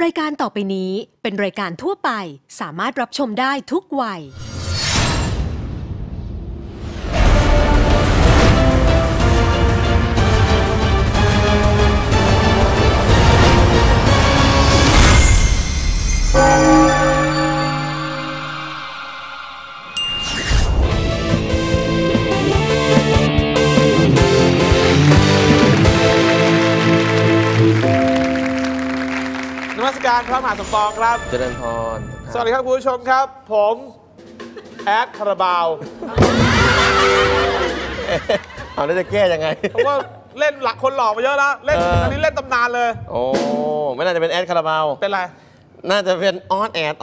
รายการต่อไปนี้เป็นรายการทั่วไปสามารถรับชมได้ทุกวัยการพระมหาสมปองครับเจริญพรสวัสดีครับคุณผู้ชมครับผมแอดคาราบาวเอาแล้วจะแก้ยังไงเพราะว่าเล่นหลักคนหล่อมาเยอะแล้วเล่นอันนี้เล่นตำนานเลยโอ้ไม่น่าจะเป็นแอดคาราบาวเป็นไรน่าจะเป็นออสแอด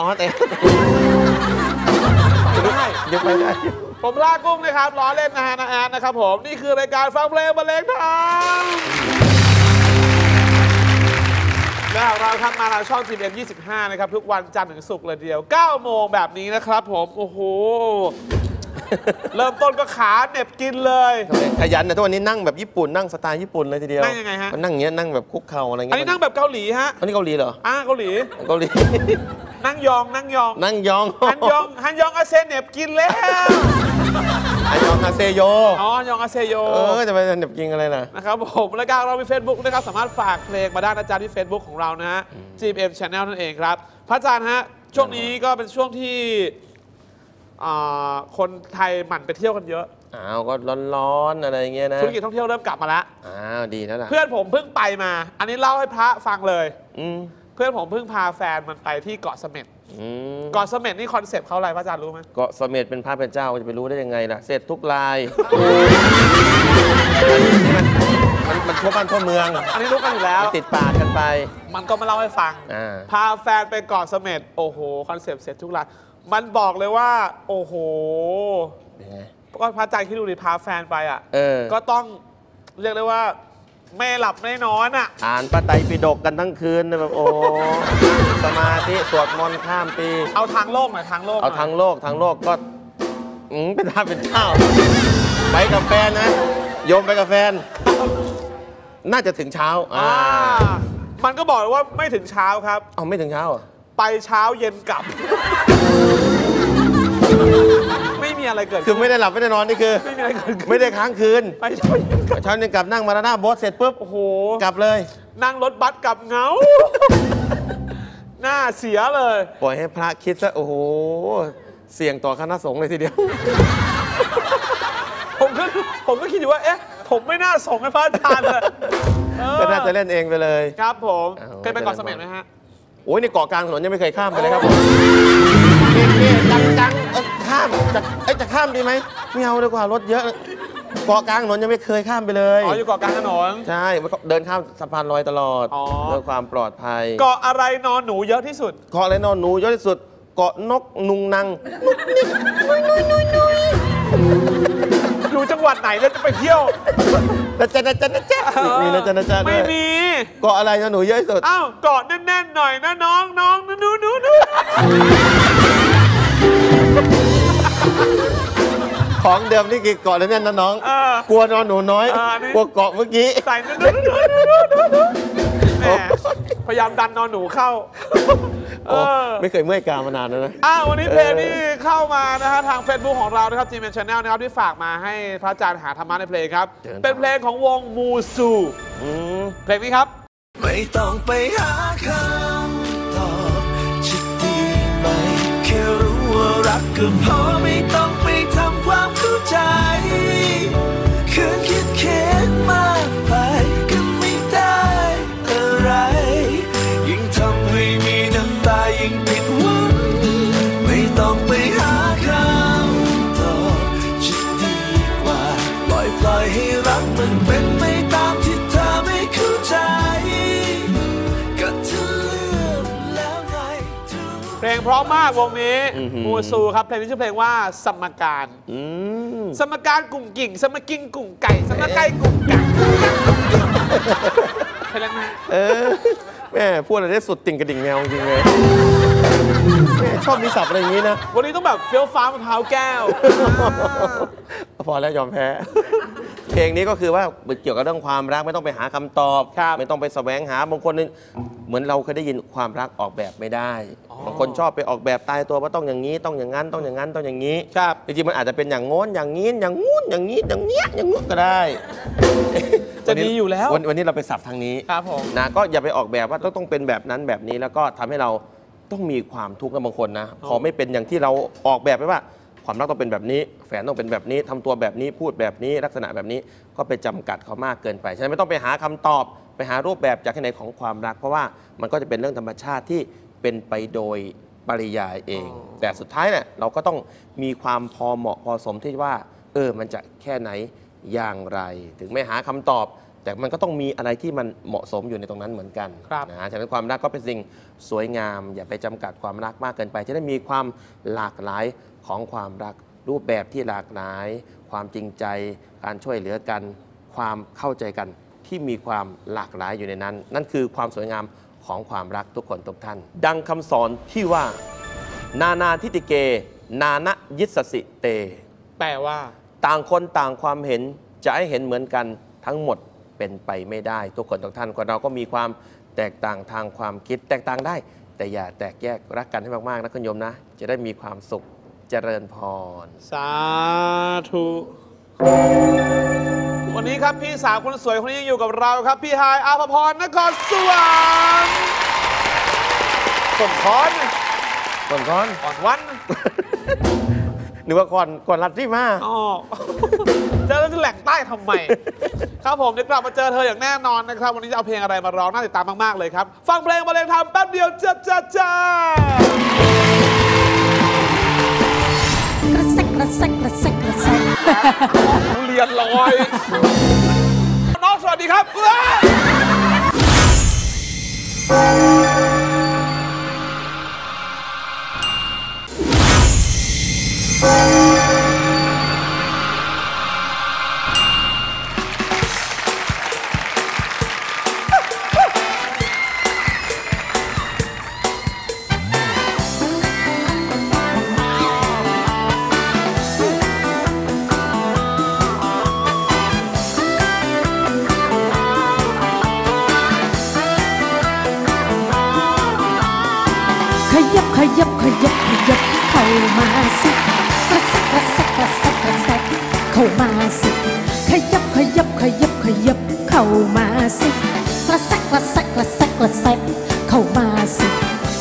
ได้ยังไม่ได้ผมลากุ้งนะครับล้อเล่นนะฮะนะแอดนะครับผมนี่คือรายการฟังเพลงบรรเลงทางและเราครับมาทางช่อง GMM 25นะครับทุกวันจันทร์ถึงศุกร์เลยเดียว9 โมงแบบนี้นะครับผมโอ้โหเริ่มต้นก็ขาเหน็บกินเลยขยันนะทุกวันนี้นั่งแบบญี่ปุ่นนั่งสไตล์ญี่ปุ่นเลยทีเดียวนั่งยังไงฮะนั่งอย่างเงี้ยนั่งแบบคุกเข่าอะไรเงี้ยอันนี้นั่งแบบเกาหลีฮะอันนี้เกาหลีเหรอเกาหลีนั่งยองฮันยองอาเซเน็บกินแล้วฮันยองอาเซโยฮันยองอาเซโยจะไปเน็บกินอะไรล่ะนะครับผมรายการเรามี Facebook นะครับสามารถฝากเพลงมาได้นะจ๊ะที่ Facebook ของเรานะฮะ GMM Channel นั่นเองครับพระอาจารย์ฮะช่วงนี้ก็เป็นช่วงที่คนไทยหมั่นไปเที่ยวกันเยอะก็ร้อนๆอะไรเงี้ยนะธุรกิจท่องเที่ยวเริ่มกลับมาแล้วดีแล้วล่ะเพื่อนผมเพิ่งไปมาอันนี้เล่าให้พระฟังเลยเพื่อนผมเพิ่งพาแฟนมันไปที่เกาะเสม็ดเกาะเสม็ดนี่คอนเซปต์เขาอะไรพระอาจารย์รู้ไหมเกาะเสม็ดเป็นพระเป็นเจ้าจะไปรู้ได้ยังไงล่ะเสร็จทุกลายมันทั่วบ้านทั่วเมืองอันนี้รู้กันอยู่แล้วติดปากกันไปมันก็มาเล่าให้ฟังพาแฟนไปเกาะเสม็ดโอ้โหคอนเซปต์เสร็จทุกลายมันบอกเลยว่าโอ้โหก็พระอาจารย์คิดดูดิพาแฟนไปก็ต้องเรียกได้ว่าไม่หลับไม่นอนอ่านพระไตรปิฎกกันทั้งคืนแบบโอ้สมาธิสวดมนต์ข้ามปีเอาทางโลกหน่อยทางโลกเอาทางโลกก็เป็นท่าเป็นเจ้าไปกับแฟนนะโยมไปกับแฟนน่าจะถึงเช้ามันก็บอกว่าไม่ถึงเช้าครับไม่ถึงเช้าไปเช้าเย็นกลับไม่มีอะไรเกิดคือไม่ได้หลับไม่ได้นอนนี่คือไม่มีอะไรเกิดไม่ได้ค้างคืนไปเช้าเย็นกลับนั่งมาหน้าโบ๊ทเสร็จปุ๊บโอ้โหกลับเลยนั่งรถบัสกลับเงาหน้าเสียเลยปล่อยให้พระคิดซะโอ้โหเสี่ยงต่อคณะสงฆ์เลยทีเดียวผมก็คิดอยู่ว่าผมไม่น่าส่งให้พระอาจารย์เลยก็น่าจะเล่นเองไปเลยครับผมเคยไปเกาะเสม็ดไหมฮะโอ้ยนี่เกาะกลางถนนยังไม่เคยข้ามไปเลยครับผมนี่จังข้ามจะข้ามดีไหมไม่เอาดีกว่ารถเยอะเกาะกลางถนนยังไม่เคยข้ามไปเลยอยู่เกาะกลางถนนใช่เดินข้ามสะพานลอยตลอดเพื่อความปลอดภัยเกาะอะไรนอนหนูเยอะที่สุดเกาะอะไรนอนหนูเยอะที่สุดเกาะนกนุงนังอยู่จังหวัดไหนแล้วจะไปเที่ยวนะจ๊ะมีนะจ๊ะไม่มีเกาะอะไรนะหนูเยอะที่สุดเกาะแน่นๆหน่อยนะน้องหนูของเดิมนี่คือเกาะแน่นนะน้องกลัวนอนหนูน้อยกลัวเกาะเมื่อกี้ใส่พยายามดันนอนหนูเข้าไม่เคยเมื่อยกามานานแล้วนะวันนี้เพลงที่เข้ามานะฮะทาง Facebook ของเรานะครับ GMM Channel นะครับที่ฝากมาให้พระอาจารย์หาธรรมะในเพลงครับเป็นเพลงของวงมูซูเพลงนี้ครับไม่ต้องไปหาคำตอบจะดีไหมแค่รู้ว่ารักก็พอไม่ต้องไปทำความเข้าใจคืนคิดเค้นมากไปก็ไม่ได้อะไรยิ่งทำให้มีน้ำตายิ่งผิดหวังไม่ต้องไปหาคำตอบจะดีกว่าปล่อยให้รักมันเป็นไปตามที่เธอไม่เข้าใจก็เธอเลือกแล้วไงเพลงเพราะมากวงนี้มูซูครับเพลงนี้ชื่อเพลงว่าสมการสมการกุ่งกิ่งสมกิ่งกุ่งไก่สมไก่กุ่งกังใช่แล้วไหมแม่พูดอะไรได้สุดติ่งกระดิ่งแมวจริงเลยแม่ชอบมีศัพท์อะไรอย่างนี้นะวันนี้ต้องแบบเฟี้ยวฟ้ามะพร้าวแก้วพอแล้วยอมแพ้เพลงนี้ก็คือว่าเกี่ยวกับเรื่องความรักไม่ต้องไปหาคำตอบไม่ต้องไปแสวงหาบางคนนึงเหมือนเราเคยได้ยินความรักออกแบบไม่ได้บางคนชอบไปออกแบบตายตัวว่าต้องอย่างนี้ต้องอย่างนั้นต้องอย่างนั้นต้องอย่างนี้จริงๆมันอาจจะเป็นอย่างโน้นอย่างนี้อย่างงู้นอย่างนี้อย่างเงี้ยอย่างงู้นก็ได้จะดีอยู่แล้ววันนี้เราไปสับทางนี้ครับผมนะก็อย่าไปออกแบบว่าต้องเป็นแบบนั้นแบบนี้แล้วก็ทำให้เราต้องมีความทุกข์นะบางคนนะพอไม่เป็นอย่างที่เราออกแบบไปว่าความรักต้องเป็นแบบนี้แฟนต้องเป็นแบบนี้ทำตัวแบบนี้พูดแบบนี้ลักษณะแบบนี้ก็ไปจำกัดเขามากเกินไปฉะนั้นไม่ต้องไปหาคำตอบไปหารูปแบบจากที่ไหนของความรักเพราะว่ามันก็จะเป็นเรื่องธรรมชาติที่เป็นไปโดยปริยายเองแต่สุดท้ายเนี่ยเราก็ต้องมีความพอเหมาะพอสมที่ว่ามันจะแค่ไหนอย่างไรถึงไม่หาคำตอบแต่มันก็ต้องมีอะไรที่มันเหมาะสมอยู่ในตรงนั้นเหมือนกันนะฉะนั้นความรักก็เป็นสิ่งสวยงามอย่าไปจำกัดความรักมากเกินไปจะได้มีความหลากหลายของความรักรูปแบบที่หลากหลายความจริงใจการช่วยเหลือกันความเข้าใจกันที่มีความหลากหลายอยู่ในนั้นนั่นคือความสวยงามของความรักทุกคนทุกท่านดังคำสอนที่ว่านานาทิฏฐิเกนานะยิสสิเตแปลว่าต่างคนต่างความเห็นจะให้เห็นเหมือนกันทั้งหมดเป็นไปไม่ได้ทุกคนทุกท่านคนเราก็มีความแตกต่างทางความคิดแตกต่างได้แต่อย่าแตกแยกรักกันให้มากๆนะคุณโยมนะจะได้มีความสุขเจริญพรสาธุวันนี้ครับพี่สาวคนสวยคนนี้ยังอยู่กับเราครับพี่ฮายอาภพรนครสวรรค์ส่งคอนก่อนวันนึกว่าก่อนรัดที่มาเจอแล้วจะแหลกใต้ทำไมครับผมเดี๋ยวกลับมาเจอเธออย่างแน่นอนนะครับวันนี้จะเอาเพลงอะไรมาร้องน่าติดตามมากๆเลยครับฟังเพลงมาเลยทำแป๊บเดียวจ้ากระแซกกระแซกกระแซกกระแซกเรียนลอยน้องสวัสดีครับขยับเข้ามาสิกระแซกกระแซกกระแซกกระแซกเข้ามาสิขยับเข้ามาสิกระแซกกระแซกกระแซกกระแซกเข้ามาสิ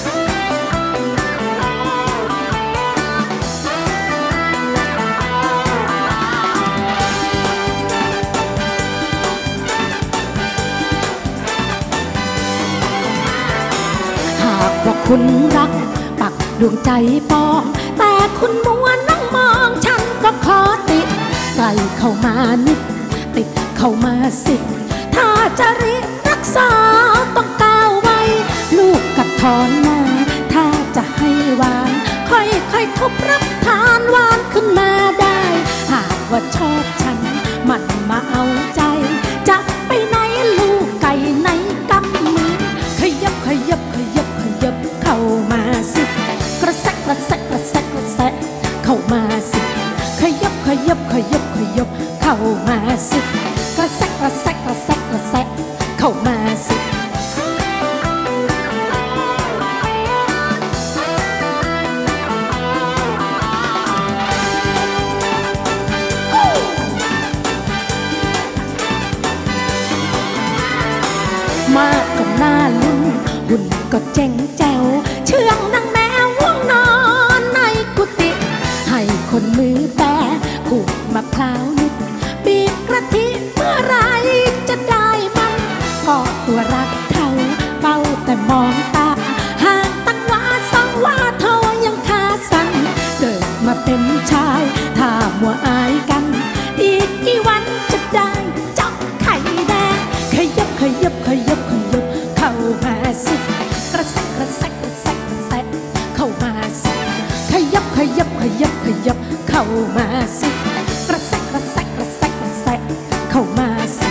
หากว่าคุณรักปักดวงใจปองแต่คุณมัวนั่งมองฉันก็ขอติดใกล้เข้ามานิดติดเข้ามาสิถ้าจะรีบรักษาต้องก้าวไว้ลูกกัดถอนมาถ้าจะให้หวานค่อยๆทบรับทานหวานขึ้นมาได้หากว่าชอบฉันมันมาเอาใจจะไปไหนลูกไก่ไหนกำมือขยับเข้ามาสิกระแซกกระแซกกระแซกกระแซกเข้ามาสิขยับเข้ามาสิกระแซกกระแซกกระแซกกระแซกเข้ามาสิมาก็น่าลุ้นหุ่นก็เจ๋งแจ๋วเชื่องนังแมวว่วงนอนในกุฏิให้คนมือแปะขูดมะพร้าวนิดบีบกะทิเมื่อไรจะได้มันก็ตัวรักเท่าเฝ้าแต่มองตาห่างตั้งว่าสองว่าเท่ายังขาสั่นเกิดมาเป็นชายถ้ามัวอายกันอีกกี่วันจะได้จับไข่แดงขยับเข้ามาสิกระแซกกระแซกกระแซกกระแซกเข้ามาสิขยับเข้ามาสิกระแซกกระแซกกระแซกกระแซกเข้ามาสิ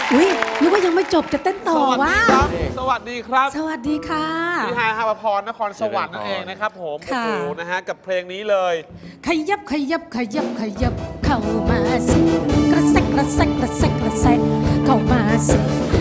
อุ้ยนึกว่ายังไม่จบจะเต้นต่อวะสวัสดีครับสวัสดีค่ะพี่ฮายฮาภพรนครสวรรค์นั่นเองนะครับผมโอ้โหนะฮะกับเพลงนี้เลยขยับขยับขยับขยับเข้ามาสิกระแซกกระแซกกระแซกกระแซกเข้ามาสิ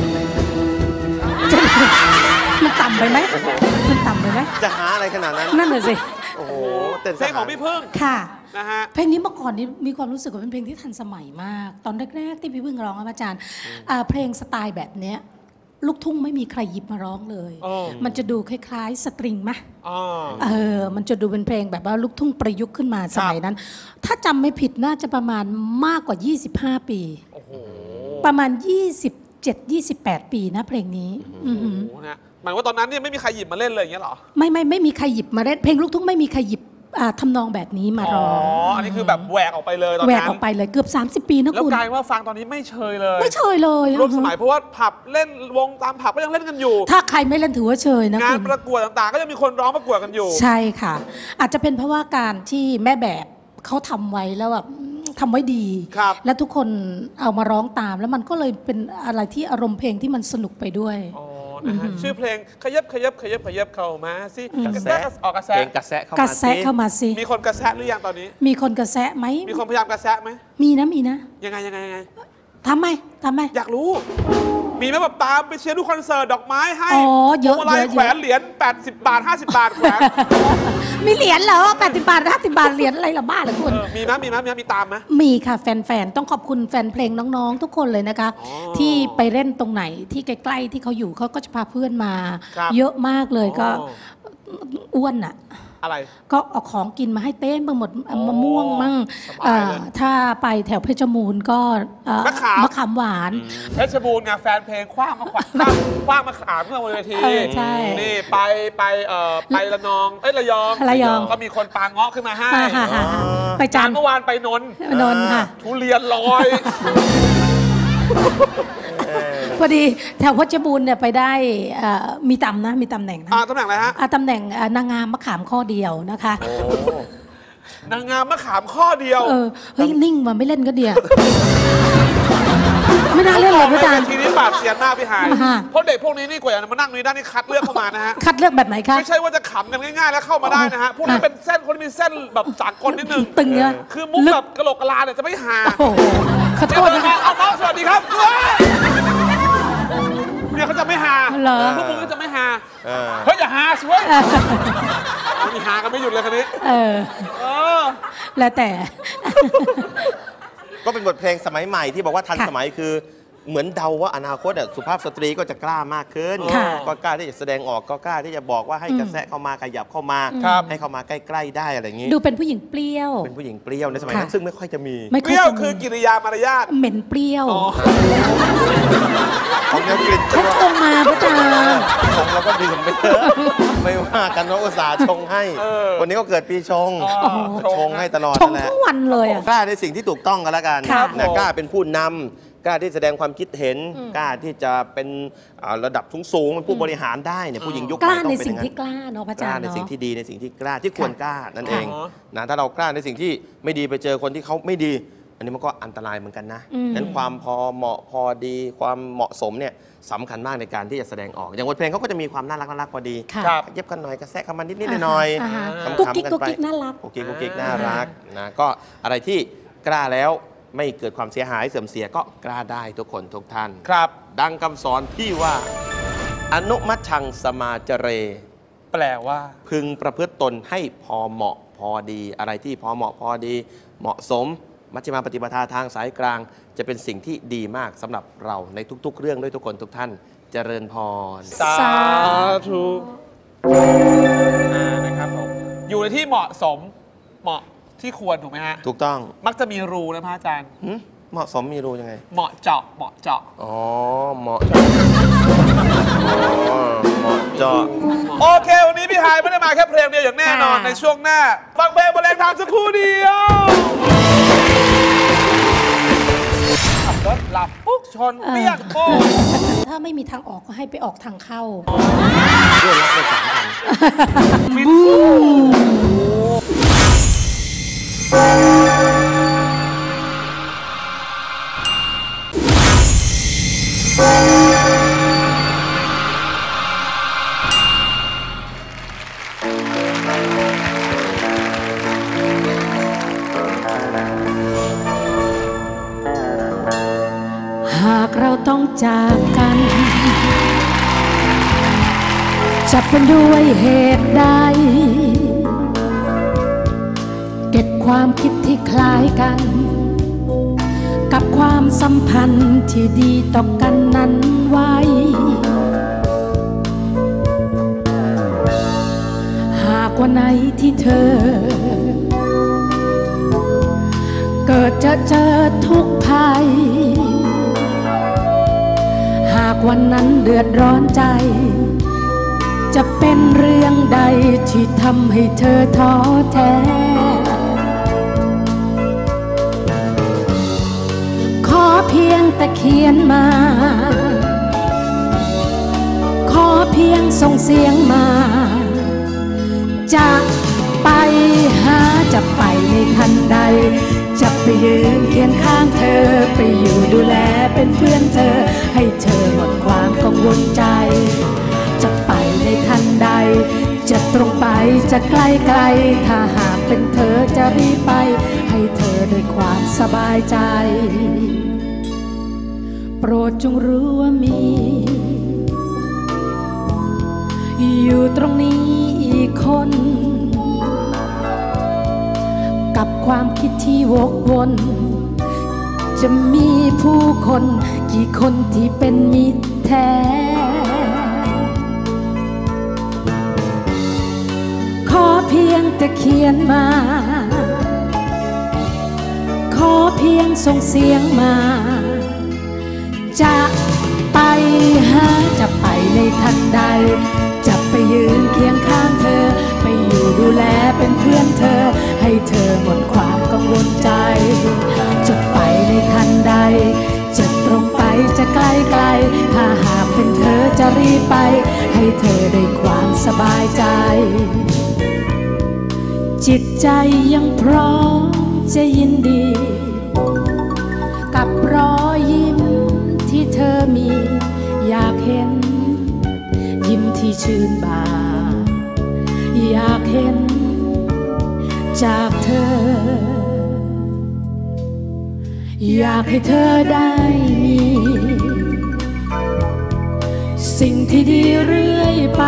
มันต่ำไปไหมมันต่ำไปไหมจะหาอะไรขนาดนั้นนั่นเลยสิโอ้โหเต้นเพลงของพี่พึ่งค่ะนะฮะเพลงนี้เมื่อก่อนนี้มีความรู้สึกว่าเป็นเพลงที่ทันสมัยมากตอนแรกๆที่พี่พึ่งร้องอาจารย์เพลงสไตล์แบบเนี้ยลูกทุ่งไม่มีใครหยิบมาร้องเลยมันจะดูคล้ายๆสตริงไหมมันจะดูเป็นเพลงแบบว่าลูกทุ่งประยุกต์ขึ้นมาสมัยนั้นถ้าจำไม่ผิดน่าจะประมาณมากกว่า25ปีประมาณ27-28 ปีนะเพลงนี้นะหมายว่าตอนนั้นเนี่ยไม่มีใครหยิบมาเล่นเลยอย่างเงี้ยหรอไม่มีใครหยิบมาเล่นเพลงลูกทุ่งไม่มีใครหยิบทำนองแบบนี้มาร้องอันนี้คือแบบแหวกออกไปเลยตอนนั้นแหวกออกไปเลยเกือบ30 ปีนะคุณแล้วกลายว่าฟังตอนนี้ไม่เชยเลยไม่เชยเลยร่วมสมัยเพราะว่าผับเล่นวงตามผับก็ยังเล่นกันอยู่ถ้าใครไม่เล่นถือว่าเชยนะงานประกวดต่างๆก็ยังมีคนร้องประกวดกันอยู่ใช่ค่ะอาจจะเป็นเพราะว่าการที่แม่แบบเขาทำไว้แล้วแบบทำไว้ดีและทุกคนเอามาร้องตามแล้วมันก็เลยเป็นอะไรที่อารมณ์เพลงที่มันสนุกไปด้วยชื่อเพลงขยับขยับขยับขยับเข้ามาสิกระแสออกกระแสกระแสเข้ามาสิมีคนกระแสหรือยังตอนนี้มีคนกระแสไหมมีคนพยายามกระแสไหมมีนะยังไงทำไมอยากรู้มีไหมแบบตามไปเชียร์ดูคอนเสิร์ตดอกไม้ให้เยอะอะไรแขวนเหรียญ80 บาท50 บาทแขวนมีเหรียญเหรอ80 บาท50 บาทเหรียญอะไรล่ะบ้าเหรอคุณมีตามไหมมีค่ะแฟนๆต้องขอบคุณแฟนเพลงน้องๆทุกคนเลยนะคะที่ไปเล่นตรงไหนที่ใกล้ๆที่เขาอยู่เขาก็จะพาเพื่อนมาเยอะมากเลยก็อ้วนอะอะไรก็เอาของกินมาให้เต้นไปหมดมะม่วงมั่งถ้าไปแถวเพชรบูรณ์ก็มะขามหวานเพชรบูรณ์ไงแฟนเพลงคว้างมะขามเมื่อบนเวทีนี่ไประนองระยองก็มีคนปาเงาะขึ้นมาให้ไปจานเมื่อวานไปนนท์ค่ะทุเรียนลอยพอดีแถวเพชรบูรณ์เนี่ยไปได้มีตำแหน่งนะตำแหน่งอะไรฮะตำแหน่งนางงามมะขามข้อเดียวนะคะนางงามมะขามข้อเดียวเฮ้ยนิ่งมาไม่เล่นก็เดียวไม่น่าเล่นเลยพี่ตาทีนี้บาดเสียหน้าพี่หายเพราะเด็กพวกนี้นี่กว่าจะมานั่งนี้ได้นี่คัดเลือกเข้ามานะฮะคัดเลือกแบบไหนคะไม่ใช่ว่าจะขำกันง่ายๆแล้วเข้ามาได้นะฮะพวกนี้เป็นเส้นคนมีเส้นแบบสากลนิดนึงตึงเนอะคือมุกแบบกะโหลกกะลาเนี่ยจะไม่หาขอโทษนะเอาน้องสวัสดีครับเนี่ยเขาจะไม่หาพวกมึงก็จะไม่หาเฮ้ยอย่าหาสิเว้ยมีหากันไม่หยุดเลยคนนี้แล้วแต่ก็เป็นบทเพลงสมัยใหม่ที่บอกว่าทันสมัยคือเหมือนเดาว่าอนาคตสุภาพสตรีก็จะกล้ามากขึ้นก็กล้าที่จะแสดงออกก็กล้าที่จะบอกว่าให้กระแสเข้ามาขยับเข้ามาให้เข้ามาใกล้ๆได้อะไรอย่างนี้ดูเป็นผู้หญิงเปรี้ยวเป็นผู้หญิงเปรี้ยวในสมัยนั้นซึ่งไม่ค่อยจะมีเปรี้ยวคือกิริยามารยาทเหม็นเปรี้ยวเขาชงมาพระอาจารย์ชงแล้วก็ดื่มไปเถอะไม่ว่ากันว่าอุตส่าห์ชงให้คนนี้ก็เกิดปีชงชงให้ตลอดชงทั้งวันเลยกล้าในสิ่งที่ถูกต้องกันแล้วกันกล้าเป็นผู้นำกล้าที่แสดงความคิดเห็นกล้าที่จะเป็นระดับสูงๆเป็นผู้บริหารได้เนี่ยผู้หญิงยุคใหม่ต้องเป็นในสิ่งที่กล้าเนาะพระอาจารย์กล้าในสิ่งที่ดีในสิ่งที่กล้าที่ควรกล้านั่นเองนะถ้าเรากล้าในสิ่งที่ไม่ดีไปเจอคนที่เขาไม่ดีอันนี้มันก็อันตรายเหมือนกันนะนั้นความพอเหมาะพอดีความเหมาะสมเนี่ยสำคัญมากในการที่จะแสดงออกอย่างบทเพลงเขาก็จะมีความน่ารักพอดีเย็บกันหน่อยกระแทกกันมานิดๆหน่อยๆกุ๊กกิ๊กน่ารักกุ๊กกิ๊กน่ารักนะก็อะไรที่กล้าแล้วไม่เกิดความเสียหายเสื่อมเสียก็กล้าได้ทุกคนทุกท่านครับดังคำสอนที่ว่าอนุมัชชังสมาจเรแปลว่าพึงประพฤติตนให้พอเหมาะพอดีอะไรที่พอเหมาะพอดีเหมาะสมมัชฌิมาปฏิปทาทางสายกลางจะเป็นสิ่งที่ดีมากสำหรับเราในทุกๆเรื่องด้วยทุกคนทุกท่านเจริญพรสาธุนะครับผมอยู่ในที่เหมาะสมเหมาะที่ควรถูกไหมฮะถูกต้องมักจะมีรูนะพระอาจารย์เหมาะสมมีรูยังไงเหมาะเจาะอ๋อเหมาะเจาะโอเควันนี้พี่หายไม่ได้มาแค่เพลงเดียวอย่างแน่นอนในช่วงหน้าฟังเพลงบรรเลงทางสักครู่เดียวขับรถหลับปุ๊บชนเปี้ยงโป้ถ้าไม่มีทางออกก็ให้ไปออกทางเข้าเรื่องรักในสามพันจากกันจะเป็นด้วยเหตุใดเก็บความคิดที่คล้ายกันกับความสัมพันธ์ที่ดีต่อกันนั้นไว้หากวันไหนที่เธอเกิดจะเจอทุกข์ภัยหากวันนั้นเดือดร้อนใจจะเป็นเรื่องใดที่ทำให้เธอท้อแท้ขอเพียงแต่เขียนมาขอเพียงส่งเสียงมาจะไปหาจะไปในทันใดจะไปยืนเคียงข้างเธอไปอยู่ดูแลเป็นเพื่อนเธอให้เธอหมดความกังวลใจจะไปในทันใดจะตรงไปจะใกล้ไกลถ้าหากเป็นเธอจะรีบไปให้เธอด้วยความสบายใจโปรดจงรู้ว่ามีอยู่ตรงนี้อีกคนกับความคิดที่วกวนจะมีผู้คนกี่คนที่เป็นมิตรแท้ขอเพียงแต่เขียนมาขอเพียงส่งเสียงมาจะไปหาจะไปในทันใดจะไปยืนเคียงข้างเธอไปอยู่ดูแลเป็นเพื่อนเธอให้เธอหมดความกังวลใจจะไปในทันใดจะตรงไปจะใกล้ไกลถ้าหากเป็นเธอจะรีบไปให้เธอได้ความสบายใจจิตใจยังพร้อมจะยินดีกับรอยยิ้มที่เธอมีอยากเห็นยิ้มที่ชื่นบานอยากเห็นจากเธออยากให้เธอได้มีสิ่งที่ดีเรื่อยไป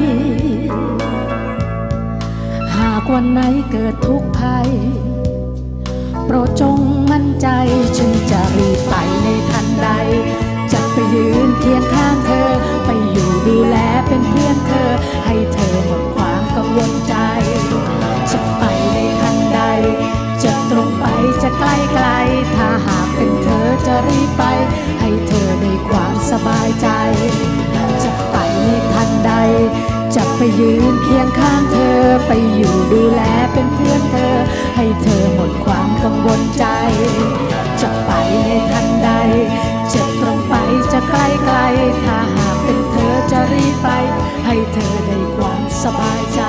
หากวันไหนเกิดทุกข์ภัยโปรดจงมั่นใจฉันจะรีบไปในทันใดจะไปยืนเคียงข้างเธอไปอยู่ดูแลเป็นเพื่อนเธอให้เธอหมดความกังวลใจจะไปในทันใดจะตรงไปจะใกล้ไกลถ้าหากเป็นเธอจะรีบไปให้เธอได้ความสบายใจจะไปในทันใดจะไปยืนเคียงข้างเธอไปอยู่ดูแลเป็นเพื่อนเธอให้เธอหมดความกังวลใจจะไปในทันใดจะตรงไปจะใกล้ไกลถ้าหากเป็นเธอจะรีบไปให้เธอได้ความสบายใจ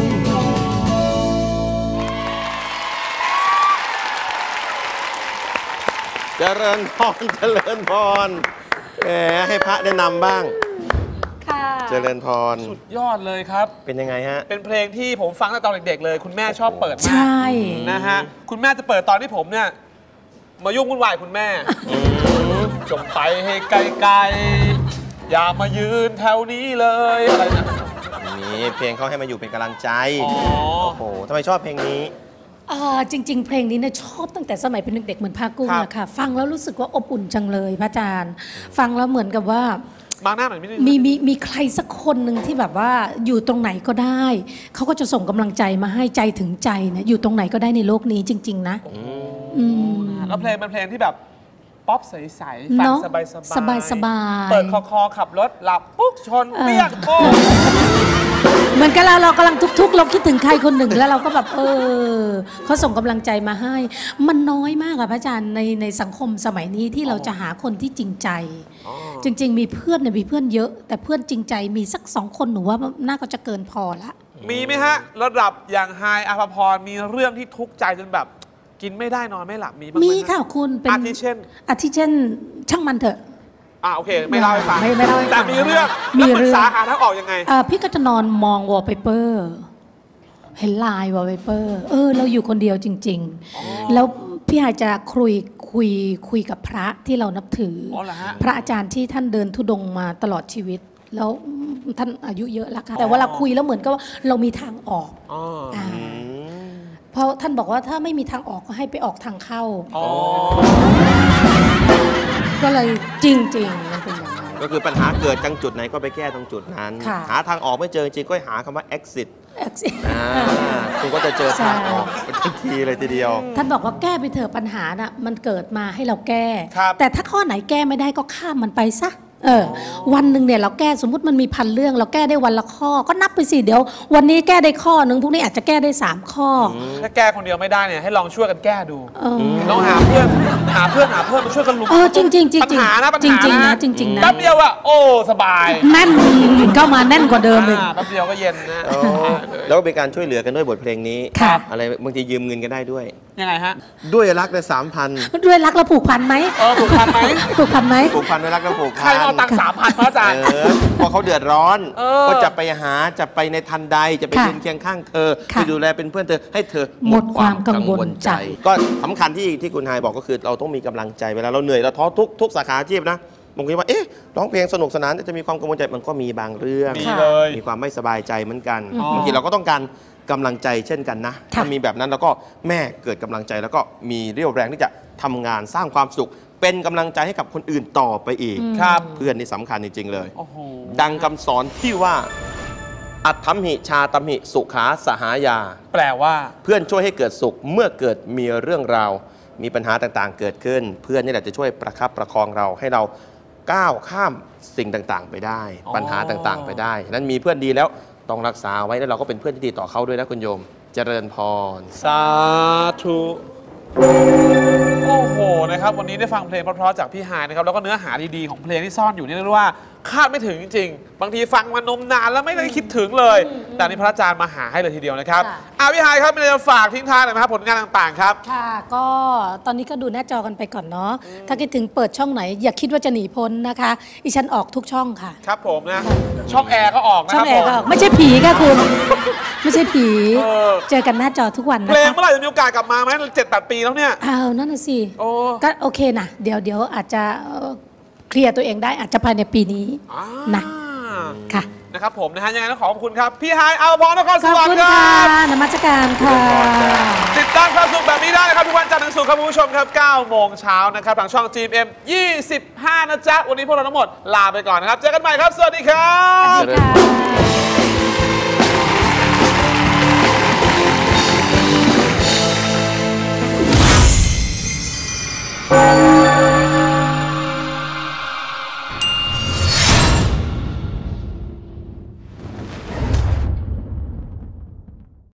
เจริญพรเจริญพรให้พระแนะนำบ้างเจริญพรสุดยอดเลยครับเป็นยังไงฮะเป็นเพลงที่ผมฟังตั้งแต่ตอนเด็กๆเลยคุณแม่ชอบเปิดมากใช่นะฮะคุณแม่จะเปิดตอนที่ผมเนี่ยมายุ่งวุ่นวายคุณแม่จงไปให้ไกลๆอย่ามายืนแถวนี้เลยอะไรนะนี่เพลงเขาให้มาอยู่เป็นกำลังใจโอ้โหทำไมชอบเพลงนี้จริงๆเพลงนี้เนี่ยชอบตั้งแต่สมัยเป็นเด็กๆเหมือนภาคกุ้งอะค่ะฟังแล้วรู้สึกว่าอบอุ่นจังเลยพระอาจารย์ฟังแล้วเหมือนกับว่าบางหน้าหน่อยมีใครสักคนหนึ่งที่แบบว่าอยู่ตรงไหนก็ได้เขาก็จะส่งกำลังใจมาให้ใจถึงใจเนี่ยอยู่ตรงไหนก็ได้ในโลกนี้จริงๆนะแล้วเพลงเป็นเพลงที่แบบป๊อปใสๆฟังสบายเปิดคอขับรถหลับปุ๊บชนเปี้ยงโป้เหมือนกับเรากำลังทุกข์เราคิดถึงใครคนหนึ่งแล้วเราก็แบบเขาส่งกำลังใจมาให้มันน้อยมากอะพระอาจารย์ในสังคมสมัยนี้ที่เราจะหาคนที่จริงใจจริงๆมีเพื่อนเนี่ยมีเพื่อนเยอะแต่เพื่อนจริงใจมีสัก2 คนหนูว่าน่าก็จะเกินพอละมีไหมฮะระดับอย่างไฮอาภพรมีเรื่องที่ทุกข์ใจจนแบบกินไม่ได้นอนไม่หลับมีบ้างไหมมีค่ะคุณเป็นอาทิเช่นช่างมันเถอะโอเคไม่เล่าให้ฟังแต่มีเรื่องปรึกษาหาทางออกยังไงพี่ก็จะนอนมองวอลเปเปอร์เห็นลายวอลเปเปอร์เราอยู่คนเดียวจริงๆแล้วพี่ไฮจะคุยกับพระที่เรานับถือพระอาจารย์ที่ท่านเดินธุดงค์มาตลอดชีวิตแล้วท่านอายุเยอะแล้วค่ะแต่ว่าเราคุยแล้วเหมือนกับว่าเรามีทางออกเพราะท่านบอกว่าถ้าไม่มีทางออกก็ให้ไปออกทางเข้าก็เลยจริงๆมันเป็นอย่างนั้นก็คือปัญหาเกิดจังจุดไหนก็ไปแก้ตรงจุดนั้นหาทางออกไม่เจอจริงก็หาคำว่า exit คุณก็จะเจอทางออกทันทีเลยทีเดียวท่านบอกว่าแก้ไปเถอะปัญหาน่ะมันเกิดมาให้เราแก้แต่ถ้าข้อไหนแก้ไม่ได้ก็ข้ามมันไปซะวันหนึ่งเนี่ยเราแก้สมมุติมันมี1,000 เรื่องเราแก้ได้วันละข้อก็นับไปสิเดี๋ยววันนี้แก้ได้ข้อนึงพรุ่งนี้อาจจะแก้ได้3 ข้อถ้าแก้คนเดียวไม่ได้เนี่ยให้ลองช่วยกันแก้ดูลองหาเพื่อนมาช่วยกันลุมจริงๆปัญหานะจริงนะแป๊บเดียวอะโอ้สบายแน่นเข้ามาแน่นกว่าเดิมเลยแป๊บเดียวก็เย็นนะแล้วก็เป็นการช่วยเหลือกันด้วยบทเพลงนี้อะไรบางทียืมเงินกันได้ด้วยยังไงฮะด้วยรักใน3,000 ด้วยรักแล้วผูกพันไหมผูกพันไหมผูกพันด้วยรักแล้วผูกพันใครเอาตังค์3,000พระอาจารย์พอเขาเดือดร้อนก็จะไปหาจะไปในทันใดจะไปยืนเคียงข้างเธอไปดูแลเป็นเพื่อนเธอให้เธอหมดความกังวลใจก็สำคัญที่คุณไฮบอกก็คือเราต้องมีกำลังใจเวลาเราเหนื่อยเราท้อทุกสาขาอาชีพนะบางทีว่าร้องเพลงสนุกสนานจะมีความกังวลใจมันก็มีบางเรื่องมีความไม่สบายใจเหมือนกันบางทีเราก็ต้องการกำลังใจเช่นกันนะถ้ามีแบบนั้นแล้วก็แม่เกิดกำลังใจแล้วก็มีเรี่ยวแรงที่จะทำงานสร้างความสุขเป็นกำลังใจให้กับคนอื่นต่อไปอีกเพื่อนนี่สำคัญจริงๆเลยดังคำสอนที่ว่าอัตถัมหิชาตัมหิสุขาสหายาแปลว่าเพื่อนช่วยให้เกิดสุขเมื่อเกิดมีเรื่องราวมีปัญหาต่างๆเกิดขึ้นเพื่อนนี่แหละจะช่วยประคับประคองเราให้เราก้าวข้ามสิ่งต่างๆไปได้ปัญหาต่างๆไปได้นั้นมีเพื่อนดีแล้วต้องรักษาไว้แล้วเราก็เป็นเพื่อนที่ดีต่อเขาด้วยนะคุณโยมเจริญพรสาธุโอ้โหนะครับวันนี้ได้ฟังเพลงเพราะๆจากพี่ไฮนะครับแล้วก็เนื้อหาดีๆของเพลงที่ซ่อนอยู่นี่เรียกว่าคาดไม่ถึงจริงๆบางทีฟังมานมนานแล้วไม่ได้คิดถึงเลยแต่นี่พระอาจารย์มาหาให้เลยทีเดียวนะครับพี่ไฮครับมีอะไรจะฝากทิ้งท้ายหน่อยไหมครับผลงานต่างๆครับค่ะก็ตอนนี้ก็ดูหน้าจอกันไปก่อนเนาะถ้าคิดถึงเปิดช่องไหนอย่าคิดว่าจะหนีพ้นนะคะดิฉันออกทุกช่องค่ะครับผมนะช่องแอร์ก็ออกนะครับช่องแอร์ก็ไม่ใช่ผีค่ะคุณไม่ใช่ผีเจอกันหน้าจอทุกวันนะคะเพลงเมื่อไหร่จะมีโอกาสกลับมาไหม7-8 ปีแล้วเนี่ยนั่นน่ะสิก็โอเคนะเดี๋ยวอาจจะเคลียร์ตัวเองได้อาจจะภายในปีนี้นะค่ะนะครับผมนะฮะยังไงต้องขอบคุณครับพี่ไฮอัลพรนครสวรรค์ครับนมัสการค่ะติดตามความสุขแบบนี้ได้นะครับทุกวันจันทร์ถึงศุกร์ครับคุณผู้ชมครับ9 โมงเช้านะครับทางช่อง GMM 25นะจ๊ะวันนี้พวกเราทั้งหมดลาไปก่อนนะครับเจอกันใหม่ครับสวัสดีครับสวัสดีค่ะ